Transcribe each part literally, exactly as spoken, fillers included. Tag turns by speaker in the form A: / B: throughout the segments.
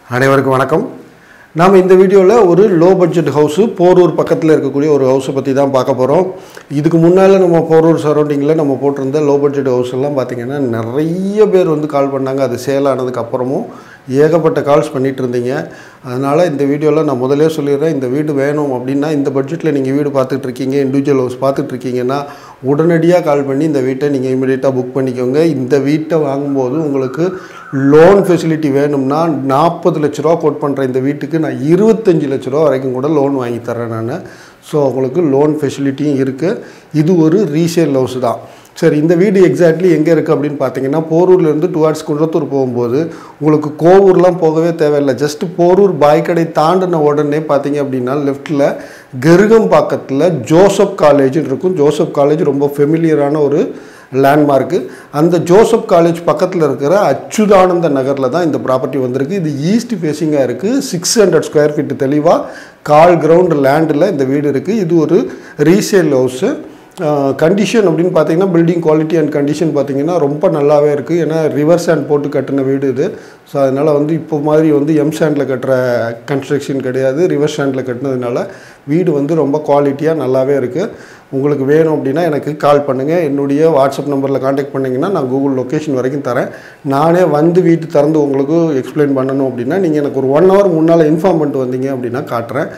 A: அனைவருக்கும் வணக்கம். நாம் இந்த வீடியோவில் ஒரு லோ பட்ஜெட் ஹவுஸு போரூர் பக்கத்தில் இருக்கக்கூடிய ஒரு ஹவுஸை பற்றி தான் பார்க்க போகிறோம். இதுக்கு முன்னால் நம்ம போரூர் சரௌண்டிங்கில் நம்ம போட்டிருந்த லோ பட்ஜெட் ஹவுஸ் எல்லாம் பார்த்திங்கன்னா நிறைய பேர் வந்து கால் பண்ணாங்க. அது சேல் ஆனதுக்கு அப்புறமும் ஏகப்பட்ட கால்ஸ் பண்ணிகிட்டு இருந்தீங்க. அதனால் இந்த வீடியோவில் நான் முதலே சொல்லிடுறேன், இந்த வீடு வேணும் அப்படின்னா, இந்த பட்ஜெட்டில் நீங்கள் வீடு பார்த்துட்ருக்கீங்க, இண்டிவிஜுவல் ஹவுஸ் பார்த்துட்ருக்கீங்கன்னா உடனடியாக கால் பண்ணி இந்த வீட்டை நீங்கள் இமீடியட்டாக புக் பண்ணிக்கோங்க. இந்த வீட்டை வாங்கும்போது உங்களுக்கு லோன் ஃபெசிலிட்டி வேணும்னா நாற்பது லட்ச ரூபா கோட் பண்ணுற இந்த வீட்டுக்கு நான் இருபத்தஞ்சி லட்ச ரூபா வரைக்கும் கூட லோன் வாங்கி தரேன் நான். ஸோ உங்களுக்கு லோன் ஃபெசிலிட்டியும் இருக்குது. இது ஒரு ரீசேல் ஹவுஸ் தான். சரி, இந்த வீடு எக்ஸாக்ட்லி எங்கே இருக்குது அப்படின்னு பார்த்தீங்கன்னா, போரூர்லேருந்து டுவார்ட்ஸ் குன்றத்தூர் போகும்போது உங்களுக்கு கோவூர்லாம் போகவே தேவையில்லை. ஜஸ்ட்டு போரூர் பாய்க்கடை தாண்டின உடனே பார்த்தீங்க அப்படின்னா லெஃப்ட்டில் கெருகம்பாக்கத்தில் ஜோசப் காலேஜ் இருக்கும். ஜோசப் காலேஜ் ரொம்ப ஃபெமிலியரான ஒரு லேண்ட்மார்க்கு. அந்த ஜோசப் காலேஜ் பக்கத்தில் இருக்கிற அச்சுதானந்த நகரில் தான் இந்த ப்ராப்பர்ட்டி வந்திருக்கு. இது ஈஸ்ட் ஃபேஸிங்காக இருக்குது. சிக்ஸ் ஹண்ட்ரட் ஸ்கொயர் ஃபீட் தெளிவாக கால் கிரவுண்ட் லேண்டில் இந்த வீடு இருக்குது. இது ஒரு ரீசேல் ஹவுஸு. கண்டிஷன் அப்படின்னு பார்த்தீங்கன்னா, பில்டிங் குவாலிட்டி அண்ட் கண்டிஷன் பார்த்தீங்கன்னா ரொம்ப நல்லாவே இருக்குது. ஏன்னா ரிவர் சாண்ட் போட்டு கட்டின வீடு இது. ஸோ அதனால் வந்து இப்போ மாதிரி வந்து எம் சாண்டில் கட்டுற கன்ஸ்ட்ரக்ஷன் கிடையாது, ரிவர் சாண்டில் கட்டினதுனால வீடு வந்து ரொம்ப குவாலிட்டியாக நல்லாவே இருக்குது. உங்களுக்கு வேணும் அப்படின்னா எனக்கு கால் பண்ணுங்கள். என்னுடைய வாட்ஸ்அப் நம்பரில் காண்டாக்ட் பண்ணிங்கன்னா நான் கூகுள் லொக்கேஷன் வரைக்கும் தரேன். நானே வந்து வீட்டு திறந்து உங்களுக்கு எக்ஸ்பிளைன் பண்ணணும் அப்படின்னா நீங்கள் எனக்கு ஒரு ஒன் ஹவர் முன்னால் இன்ஃபார்ம் பண்ணிட்டு வந்தீங்க அப்படின்னா காட்டுறேன்.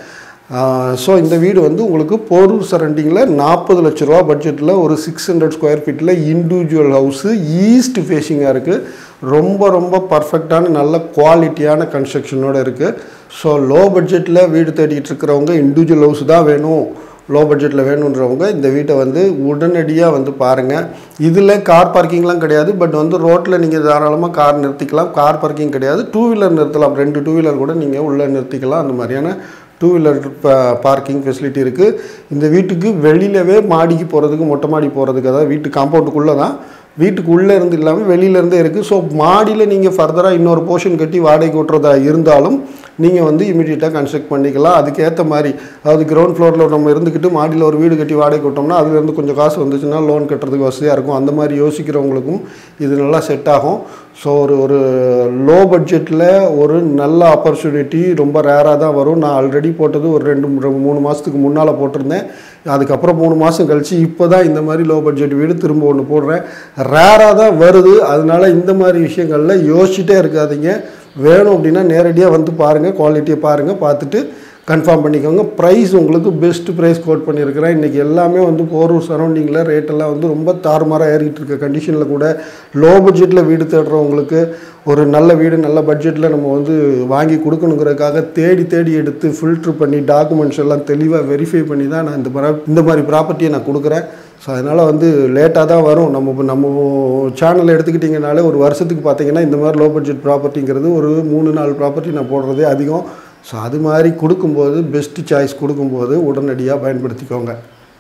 A: ஸோ இந்த வீடு வந்து உங்களுக்கு போரூர் சரௌண்டிங்கில் நாற்பது லட்ச ரூபா பட்ஜெட்டில் ஒரு சிக்ஸ் ஹண்ட்ரட் ஸ்கொயர் ஃபீட்டில் இண்டிவிஜுவல் ஹவுஸு ஈஸ்ட் ஃபேஸிங்காக இருக்குது. ரொம்ப ரொம்ப பர்ஃபெக்டான நல்ல குவாலிட்டியான கன்ஸ்ட்ரக்ஷனோடு இருக்குது. ஸோ லோ பட்ஜெட்டில் வீடு தேடிக்கிட்டு இருக்கிறவங்க, இண்டிவிஜுவல் ஹவுஸ் தான் வேணும், லோ பட்ஜெட்டில் வேணுன்றவங்க இந்த வீட்டை வந்து உடனடியாக வந்து பாருங்கள். இதில் கார் பார்க்கிங்லாம் கிடையாது. பட் வந்து ரோட்டில் நீங்கள் தாராளமாக கார் நிறுத்திக்கலாம். கார் பார்க்கிங் கிடையாது. டூ வீலர் நிறுத்தலாம். ரெண்டு டூ வீலர் கூட நீங்கள் உள்ளே நிறுத்திக்கலாம். அந்த மாதிரியான டூ வீலர் பார்க்கிங் ஃபெசிலிட்டி இருக்குது. இந்த வீட்டுக்கு வெளியிலவே மாடிக்கு போகிறதுக்கு, மொட்டை மாடி போகிறதுக்கு, அதாவது வீட்டு காம்பவுண்டுக்குள்ளே தான், வீட்டுக்கு உள்ளே இருந்து இல்லாமல் வெளியிலேருந்தே இருக்குது. ஸோ மாடியில் நீங்கள் ஃபர்தராக இன்னொரு போர்ஷன் கட்டி வாடகை ஓட்டுறதா இருந்தாலும் நீங்கள் வந்து இமீடியட்டாக கன்ஸ்ட்ரக்ட் பண்ணிக்கலாம். அதுக்கேற்ற மாதிரி, அதாவது கிரவுண்ட் ஃப்ளோரில் நம்ம இருந்துக்கிட்டு மாடியில் ஒரு வீடு கட்டி வாடகை விட்டோம்னா அதுலேருந்து கொஞ்சம் காசு வந்துச்சுன்னா லோன் கட்டுறதுக்கு வசதியாக இருக்கும். அந்த மாதிரி யோசிக்கிறவங்களுக்கும் இது நல்லா செட் ஆகும். ஸோ ஒரு ஒரு லோ பட்ஜெட்டில் ஒரு நல்ல ஆப்பர்ச்சுனிட்டி ரொம்ப ரேராக தான் வரும். நான் ஆல்ரெடி போட்டது ஒரு ரெண்டு மூணு மாதத்துக்கு முன்னால் போட்டிருந்தேன். அதுக்கப்புறம் மூணு மாதம் கழித்து இப்போ தான் இந்த மாதிரி லோ பட்ஜெட் வீடு திரும்ப ஒன்று போடுறேன். ரேராக தான் வருது. அதனால் இந்த மாதிரி விஷயங்களில் யோசிச்சுட்டே இருக்காதீங்க. வேணும் அப்படின்னா நேரடியாக வந்து பாருங்கள், குவாலிட்டியை பாருங்கள், பார்த்துட்டு கன்ஃபார்ம் பண்ணிக்கோங்க. ப்ரைஸ் உங்களுக்கு பெஸ்ட் ப்ரைஸ் கோட் பண்ணியிருக்கிறேன். இன்றைக்கி எல்லாமே வந்து போரூர் சரௌண்டிங்கில் ரேட்டெல்லாம் வந்து ரொம்ப தாறுமாறாக ஏறிக்கிட்டு இருக்க கண்டிஷனில் கூட லோ பட்ஜெட்டில் வீடு தேடுறவங்களுக்கு ஒரு நல்ல வீடு நல்ல பட்ஜெட்டில் நம்ம வந்து வாங்கி கொடுக்கணுங்கிறதுக்காக தேடி தேடி எடுத்து ஃபில்ட்ரு பண்ணி டாக்குமெண்ட்ஸ் எல்லாம் தெளிவாக வெரிஃபை பண்ணி தான் நான் இந்த இந்த மாதிரி ப்ராப்பர்ட்டியை நான் கொடுக்குறேன். ஸோ அதனால் வந்து லேட்டாக தான் வரும். நம்ம நம்ம சேனல் எடுத்துக்கிட்டிங்கனாலே ஒரு வருஷத்துக்கு பார்த்திங்கன்னா இந்த மாதிரி லோ பட்ஜெட் ப்ராப்பர்ட்டிங்கிறது ஒரு மூணு நாலு ப்ராப்பர்ட்டி நான் போடுறதே அதிகம். ஸோ அது மாதிரி கொடுக்கும்போது, பெஸ்ட்டு சாய்ஸ் கொடுக்கும்போது உடனடியாக பயன்படுத்திக்கோங்க.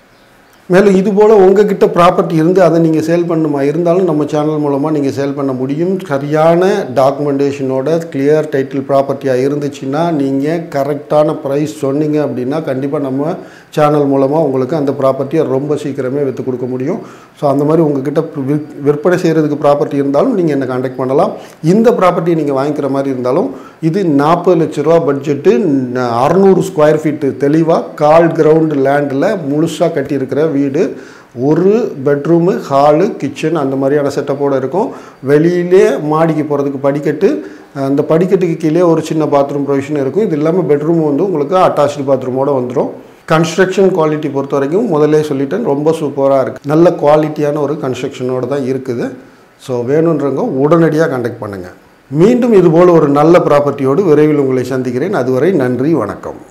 A: மேலும் இதுபோல் உங்கள்கிட்ட ப்ராப்பர்ட்டி இருந்து அதை நீங்கள் சேல் பண்ணுமா இருந்தாலும் நம்ம சேனல் மூலமாக நீங்கள் சேல் பண்ண முடியும். சரியான டாக்குமெண்டேஷனோட கிளியர் டைட்டில் ப்ராப்பர்ட்டியாக இருந்துச்சுன்னா, நீங்கள் கரெக்டான ப்ரைஸ் சொன்னீங்க அப்படின்னா கண்டிப்பாக நம்ம சேனல் மூலமாக உங்களுக்கு அந்த ப்ராப்பர்ட்டியை ரொம்ப சீக்கிரமே விற்று கொடுக்க முடியும். ஸோ அந்த மாதிரி உங்கள்கிட்ட விற்பனை செய்கிறதுக்கு ப்ராப்பர்ட்டி இருந்தாலும் நீங்கள் என்னை கான்டாக்ட் பண்ணலாம். இந்த ப்ராப்பர்ட்டியை நீங்கள் வாங்கிக்கிற மாதிரி இருந்தாலும் இது நாற்பது லட்ச ரூபா பட்ஜெட்டு, அறநூறு ஸ்கொயர் ஃபீட்டு தெளிவாக கால் கிரவுண்டு லேண்டில் முழுசாக கட்டியிருக்கிற வீடு. ஒரு பெட்ரூமு, ஹாலு, கிச்சன் அந்த மாதிரியான செட்டப்போடு இருக்கும். வெளியிலே மாடிக்கு போகிறதுக்கு படிக்கட்டு, அந்த படிக்கட்டுக்கு கீழே ஒரு சின்ன பாத்ரூம் ப்ரொவிஷன் இருக்கும். இது இல்லாமல் பெட்ரூம் வந்து உங்களுக்கு அட்டாச்சு பாத்ரூமோடு வந்துடும். கன்ஸ்ட்ரக்ஷன் குவாலிட்டி பொறுத்த வரைக்கும் முதலே சொல்லிட்டேன், ரொம்ப சூப்பராக இருக்குது. நல்ல குவாலிட்டியான ஒரு கன்ஸ்ட்ரக்ஷனோடு தான் இருக்குது. ஸோ வேணுன்றவங்க உடனடியாக கான்டாக்ட் பண்ணுங்கள். மீண்டும் இதுபோல் ஒரு நல்ல ப்ராப்பர்ட்டியோடு விரைவில் உங்களை சந்திக்கிறேன். அதுவரை நன்றி, வணக்கம்.